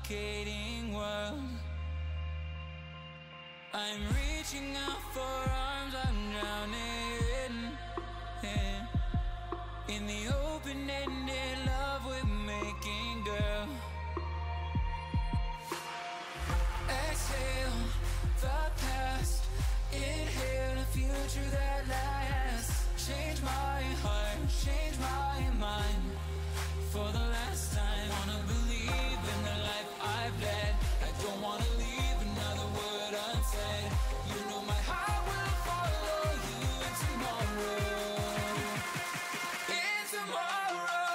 suffocating world. I'm reaching out for arms, I'm drowning in the open-ended love we're making, girl. Exhale the past, inhale a future that lasts. Change my heart, change my mind. For the last time, wanna believe in the life I've led. I don't wanna leave another word unsaid. You know my heart will follow you in tomorrow. In tomorrow.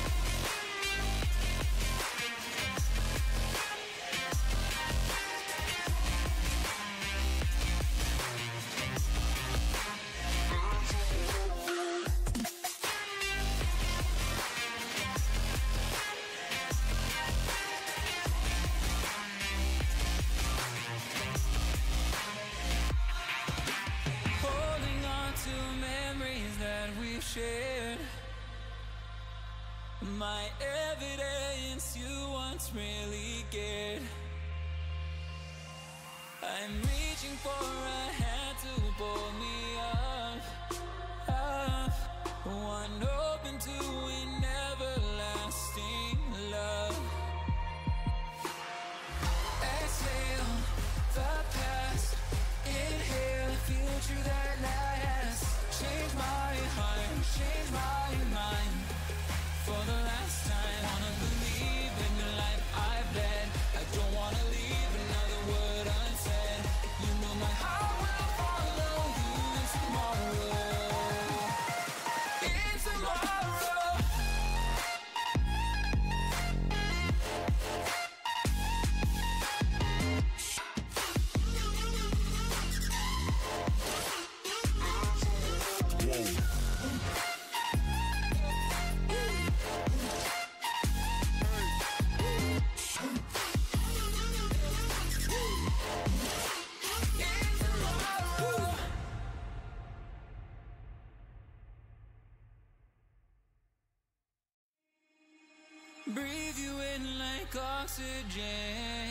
Shared my evidence you once really cared. I'm reaching for a hand to pull me up, up. One open to an everlasting love. Exhale the past, inhale the future that lasts. Change my heart, change my mind. For the last time, wanna believe in the life I've led. I don't wanna leave another word unsaid. You know my heart will follow you in tomorrow. In tomorrow. Breathe you in like oxygen.